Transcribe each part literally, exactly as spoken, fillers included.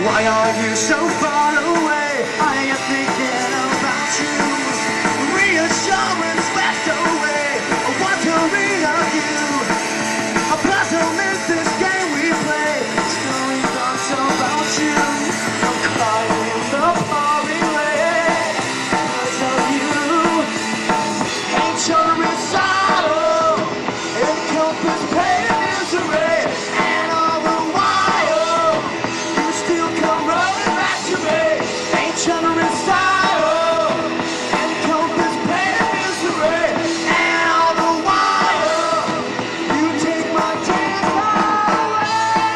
Why are you so far away? I am thinking about you. Reassurance swept away. Wondering of you. A puzzle is this game we play. Story thoughts about you. I'm crying in the pouring rain because of you. Ain't your sorrow, encompass pain and misery, and all the while you still come running back to me. Ain't your sorrow, encompass pain and misery, and all the while you take my tears away.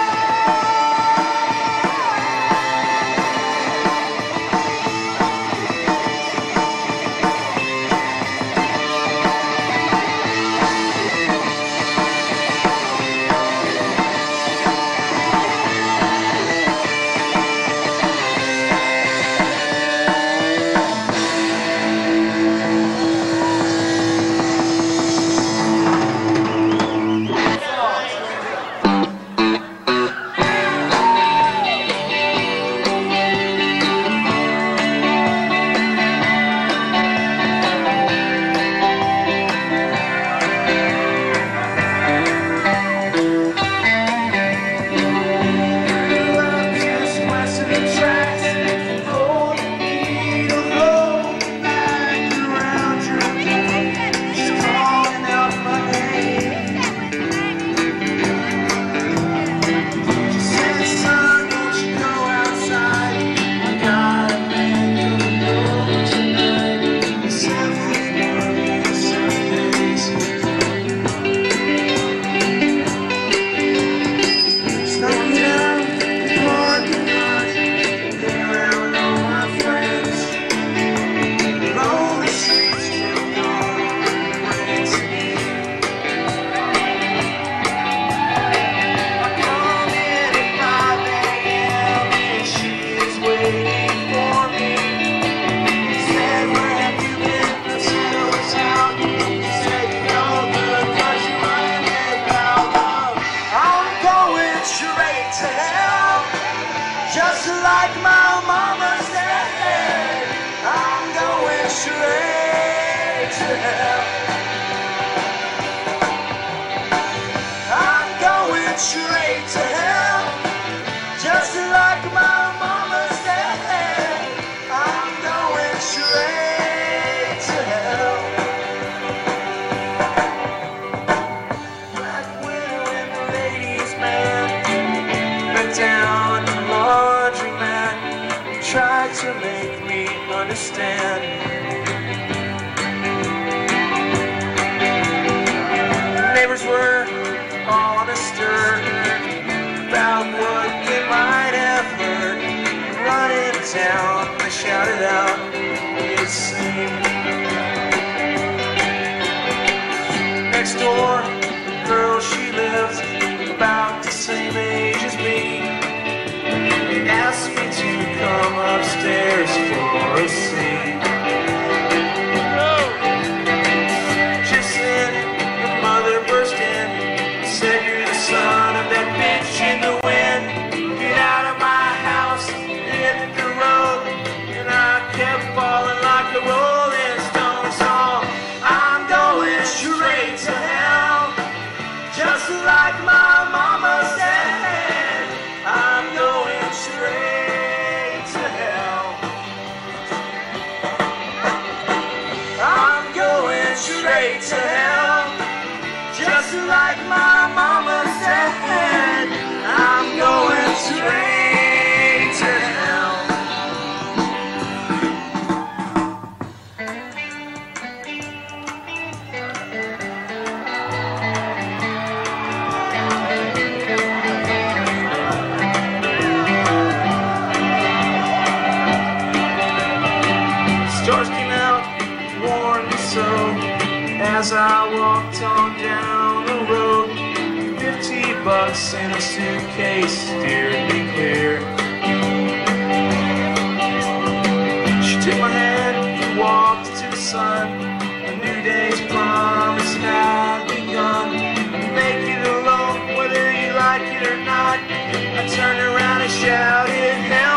Just like my mama said, I'm going straight to hell. I'm going straight to hell. Just like my mama said, I'm going straight to hell. Black widow and the ladies' man bent down laundromat, tried to make me understand. Neighbors were all on a stir about what they might have heard. Running down, they shouted out, it seemed. Next door, the girl, she lives about the same age as me. They asked me to come upstairs for a seat. Just then, the mother burst in, said, "You're the son of that bitch in the wind. Get out of my house, hit the road." And I kept falling like a rolling stone song. I'm going straight to hell, just like my mama said. I'm going straight to hell. I'm going straight to hell, just like my mama said. I'm going straight to hell. Stars came out, warmed me so, as I walked on down the road. Fifty bucks in a suitcase steered me clear. She took my hand, we walked to the sun. A new day's promise had begun. Make it alone, whether you like it or not. I turned around and shouted, "Hell!"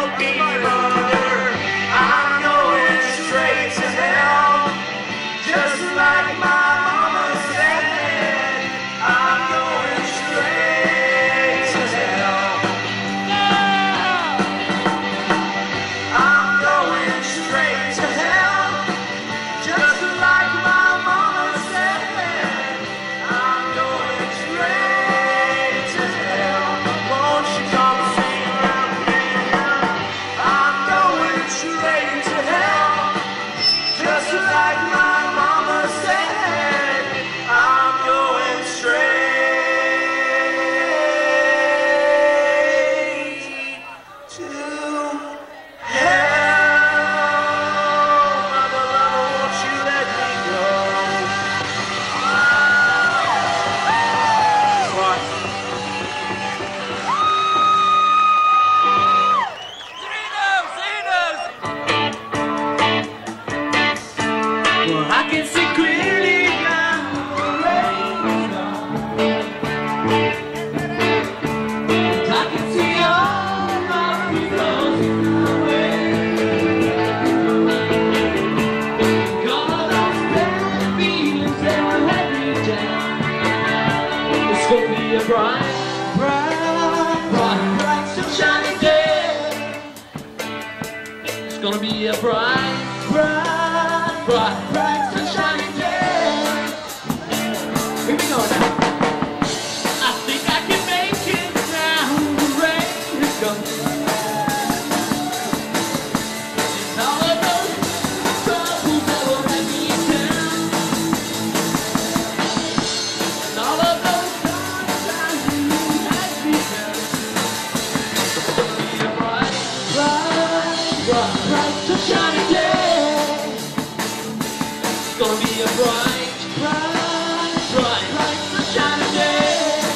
gonna be a bright, bright, bright, bright, sunshiny day. Here we go now. I think I can make it now. The rain is gone. It's all of those troubles that will let me down. And all of those dark times you had me down. It's gonna be a bright, bright, bright, bright, sunshiny day. It's gonna be a bright, bright, bright, bright, sunshiny day.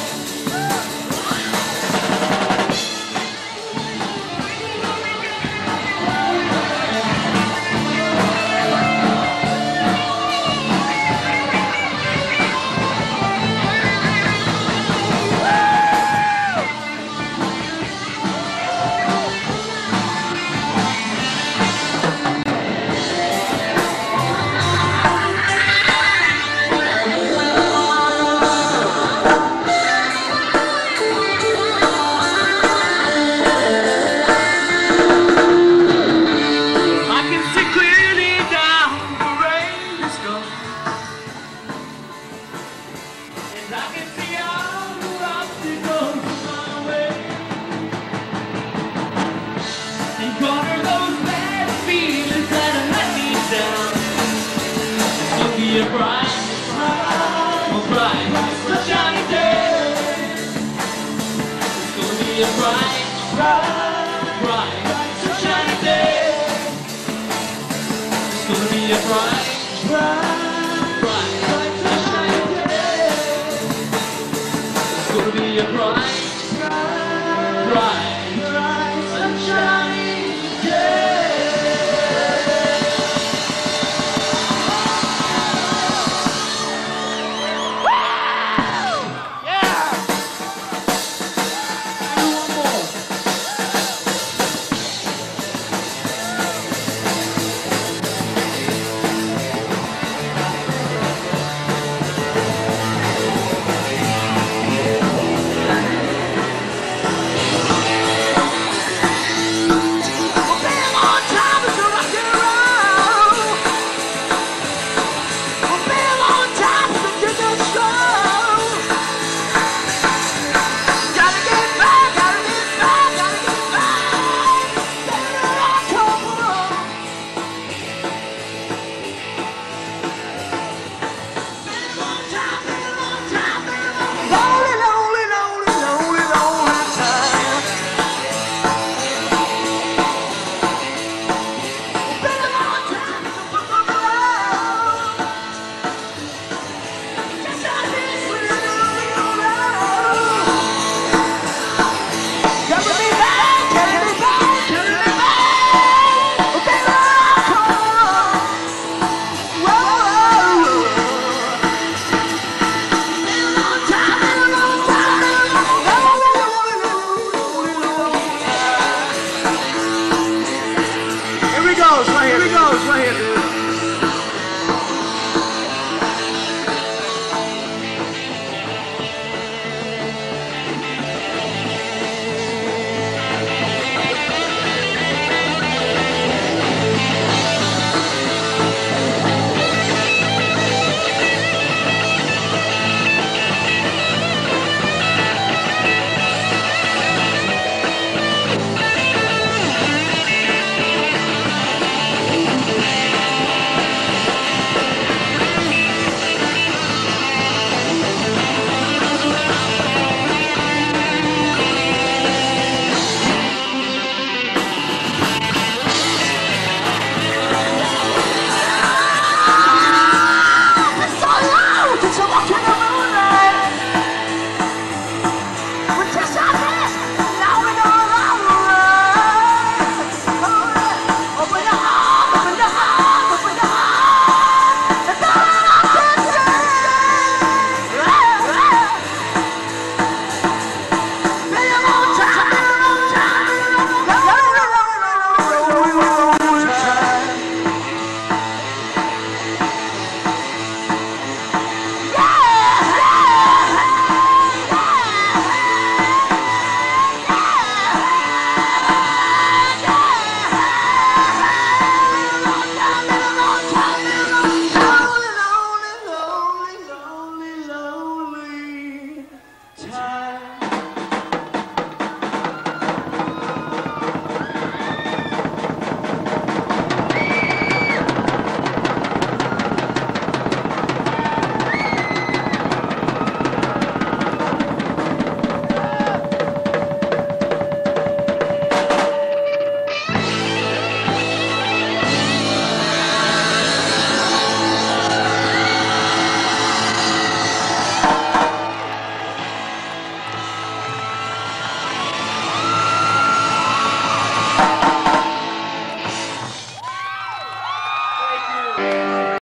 A bright, bright, bright, sunshiny day. It's gonna be a bright, bright, bright.